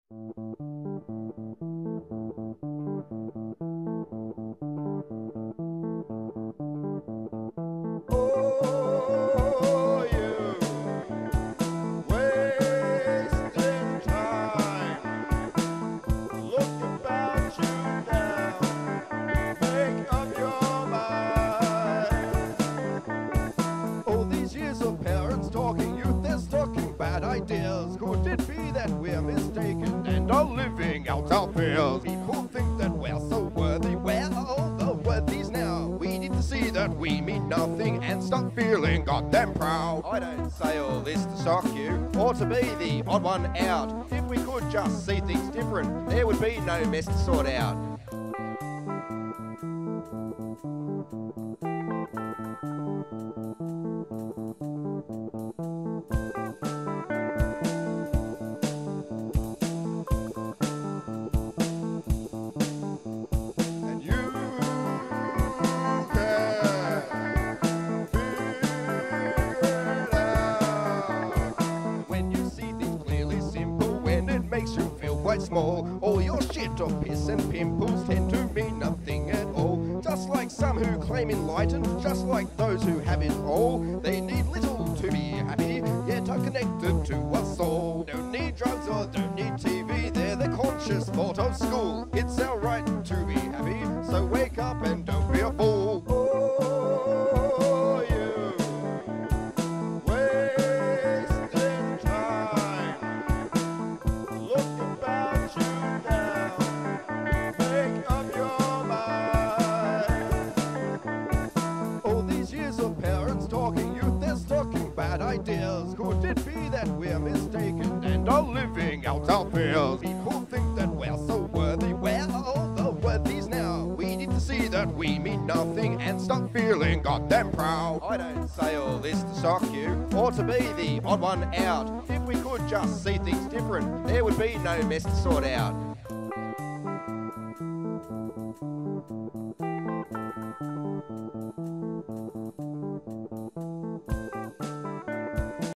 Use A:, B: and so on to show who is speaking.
A: Oh, you wasting time. Look about you now. Make up your mind. All these years of parents talking, youth they're stocking bad ideas. Could it be that we're mistaken and are living out our fears? People think that we're so worthy. Where are all the worthies now? We need to see that we mean nothing and stop feeling goddamn proud. I don't say all this to shock you or to be the odd one out. If we could just see things different, there would be no mess to sort out. And you can figure it out. When you see things clearly simple, when it makes you feel quite small, all your shit of piss and pimples tend to mean nothing at all. Just like some who claim enlightened, just like those who have it all, they need little to be happy, yet are connected to us all. Don't need drugs or don't need TV, they're the conscious thought of school. It's our right to be happy, so wake up and don't be a fool. Oh, you wasting time. Look about you now. Make up your mind. All these years of parents talking, youth they're stocking bad ideas. Could it be that we're mistaken and are living out our fears? People think that we're so worthy. Where are all the worthies now? We need to see that we mean nothing and stop feeling goddamn proud. I don't say all this to shock you or to be the odd one out. If we could just see things different, there would be no mess to sort out.